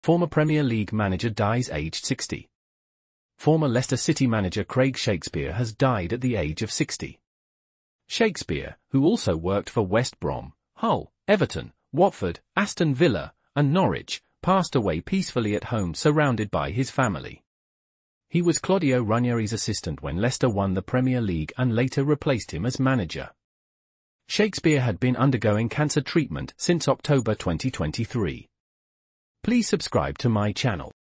Former Premier League manager dies aged 60. Former Leicester City manager Craig Shakespeare has died at the age of 60. Shakespeare, who also worked for West Brom, Hull, Everton, Watford, Aston Villa, and Norwich, passed away peacefully at home surrounded by his family. He was Claudio Ranieri's assistant when Leicester won the Premier League and later replaced him as manager. Shakespeare had been undergoing cancer treatment since October 2023. Please subscribe to my channel.